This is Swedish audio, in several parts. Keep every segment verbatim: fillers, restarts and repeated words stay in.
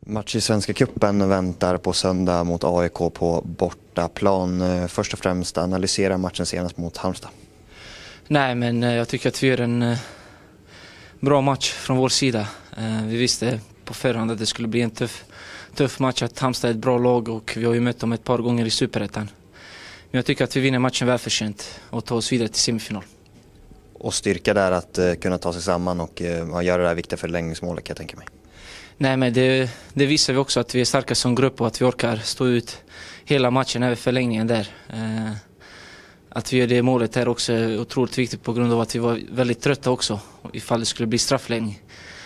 Match i Svenska cupen väntar på söndag mot A I K på bortaplan. Först och främst analysera matchen senast mot Halmstad. Nej, men jag tycker att vi gör en bra match från vår sida. Vi visste på förhand att det skulle bli en tuff, tuff match, att Halmstad är ett bra lag och vi har ju mött dem ett par gånger i Superettan. Men jag tycker att vi vinner matchen välförtjänt och tar oss vidare till semifinal. Och styrka där att uh, kunna ta sig samman och uh, göra det här viktiga förlängningsmålet, kan jag tänka mig. Nej, men det, det visar vi också, att vi är starka som grupp och att vi orkar stå ut hela matchen över förlängningen där. Uh, att vi gör det målet är också otroligt viktigt på grund av att vi var väldigt trötta också ifall det skulle bli straffläggning.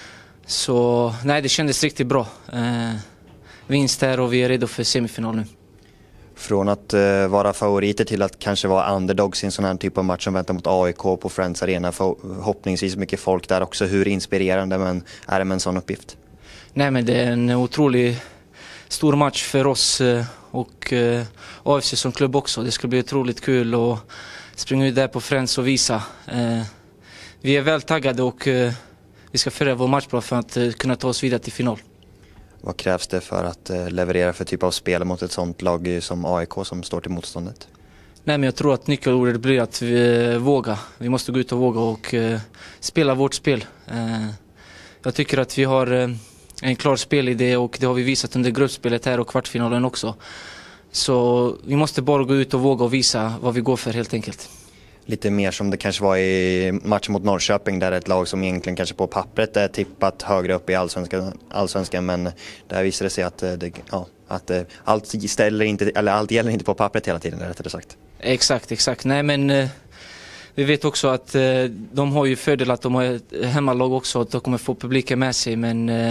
Så nej, det kändes riktigt bra. Uh, vinst där och vi är redo för semifinal nu. Från att uh, vara favoriter till att kanske vara underdogs i en sån här typ av match som väntar mot A I K på Friends Arena. Förhoppningsvis mycket folk där också. Hur inspirerande men är det med en sån uppgift? Nej, men det är en otroligt stor match för oss och uh, A F C som klubb också. Det ska bli otroligt kul att springa ut där på Friends och visa. Uh, vi är väl taggade och uh, vi ska föra vår matchplan för att uh, kunna ta oss vidare till final. Vad krävs det för att uh, leverera för typ av spel mot ett sånt lag som A I K som står till motståndet? Nej, men jag tror att nyckelordet blir att vi uh, våga. Vi måste gå ut och våga och uh, spela vårt spel. Uh, jag tycker att vi har uh, en klar spelidé och det har vi visat under gruppspelet här och kvartfinalen också. Så vi måste bara gå ut och våga och visa vad vi går för helt enkelt. Lite mer som det kanske var i matchen mot Norrköping, där ett lag som egentligen kanske på pappret är tippat högre upp i allsvenskan, allsvenskan men där visar det sig att, det, ja, att allt, ställer inte, eller allt gäller inte på pappret hela tiden, rättare sagt. Exakt, exakt. Nej, men eh, vi vet också att eh, de har ju fördel att de har ett hemmalag också, att de kommer få publiken med sig, men eh,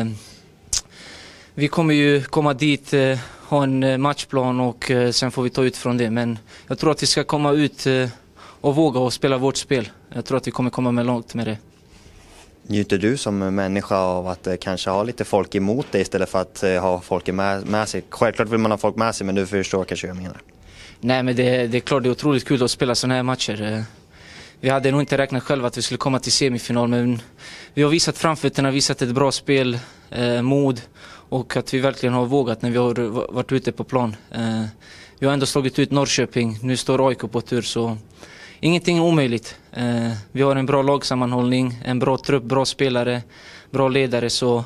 vi kommer ju komma dit, eh, ha en matchplan och eh, sen får vi ta ut från det. Men jag tror att vi ska komma ut eh, och våga och spela vårt spel. Jag tror att vi kommer komma med långt med det. Njuter du som människa av att eh, kanske ha lite folk emot dig istället för att eh, ha folk med, med sig? Självklart vill man ha folk med sig, men du förstår kanske vad jag menar. Nej, men det, det är klart det är otroligt kul att spela sådana här matcher. Vi hade nog inte räknat själva att vi skulle komma till semifinal, men vi har visat framfötterna, visat ett bra spel, eh, mod och att vi verkligen har vågat när vi har varit ute på plan. Eh, vi har ändå slagit ut Norrköping, nu står A I K på tur, så ingenting är omöjligt. Eh, vi har en bra lagsammanhållning, en bra trupp, bra spelare, bra ledare, så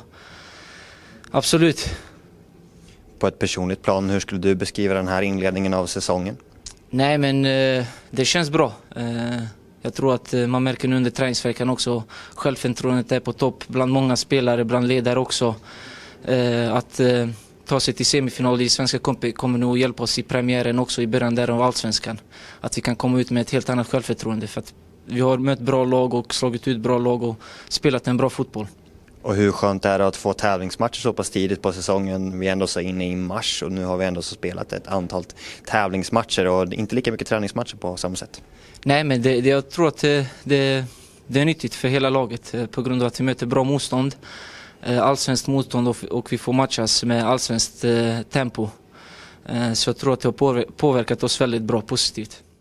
absolut. På ett personligt plan, hur skulle du beskriva den här inledningen av säsongen? Nej, men eh, det känns bra. Eh, jag tror att eh, man märker nu under träningsveckan också, självförtroendet är på topp bland många spelare, bland ledare också. Eh, att eh, ta sig till semifinal i Svenska cupen kommer nog hjälpa oss i premiären också, i början där av allsvenskan. Att vi kan komma ut med ett helt annat självförtroende, för att vi har mött bra lag och slagit ut bra lag och spelat en bra fotboll. Och hur skönt är det att få tävlingsmatcher så pass tidigt på säsongen? Vi är ändå så inne i mars och nu har vi ändå så spelat ett antal tävlingsmatcher och inte lika mycket träningsmatcher på samma sätt. Nej, men det, det, jag tror att det, det, det är nyttigt för hela laget på grund av att vi möter bra motstånd. Allsvenskt motstånd och, och vi får matchas med allsvenskt eh, tempo. Eh, så jag tror att det har påverkat oss väldigt bra, positivt.